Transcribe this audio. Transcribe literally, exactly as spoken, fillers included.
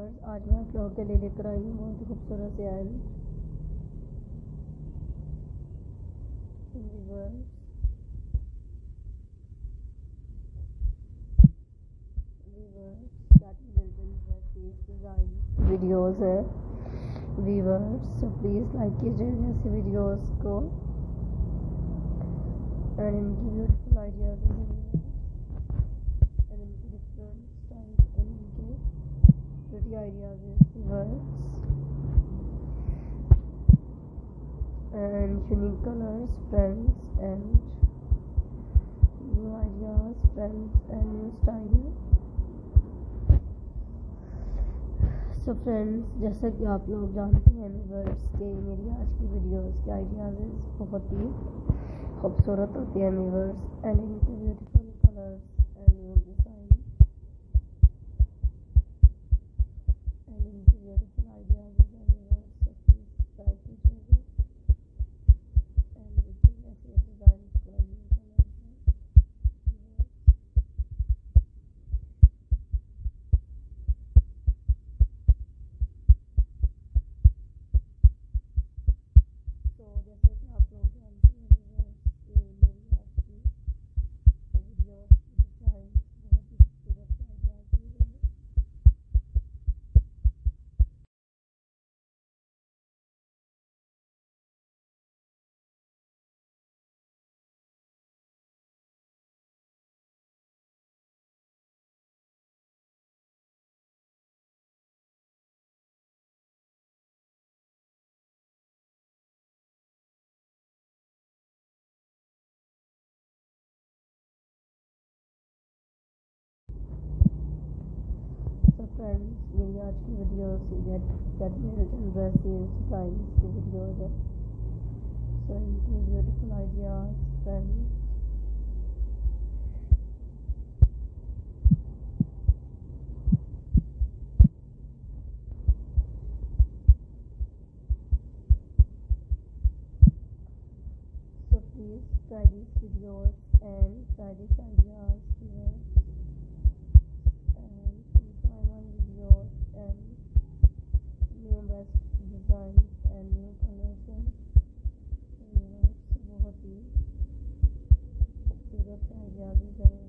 Viewers, आज मैं आप लोगों के लिए लेकर आई हूँ बहुत ही खूबसूरत से and viewers viewers starting dresses design videos है व्यूअर्स, सो प्लीज़ लाइक कीजिए ऐसे वीडियोस को एंड इनकी ब्यूटीफुल आइडियाज़ एंड इनकी डिफरेंट स्टाइल एंड इनके beauty ideas viewers and unique colors, friends, and new ideas, friends, and new style. So friends, जैसा कि आप लोग जानते हैं व्यूअर्स के मेरी आज की वीडियोस के आइडियाज़ बहुत ही खूबसूरत होती हैं व्यूअर्स एंड इनके beautiful colours and new design and इनके ब्यूटीफुल आइडियाज़ हैं व्यूअर्स, so please try कीजिएगा and देखिए कैसे ये डिज़ाइन को न्यू कलर्स हैं तो जैसे कि आप लोग जानते हैं व्यूअर्स ये मेरी आज की वीडियोस की डिज़ाइन बहुत ही खूबसूरत से आइडियाज़ दी गई है। तो फ्रेंड्स मेरी आज की videos get get married and dresses designs की वीडियोस है, सो इनके beautiful ideas friends so please try these videos and try these ideas here and try my videos and new best designs and new colors and बहुत ही खूबसूरत ideas हैं।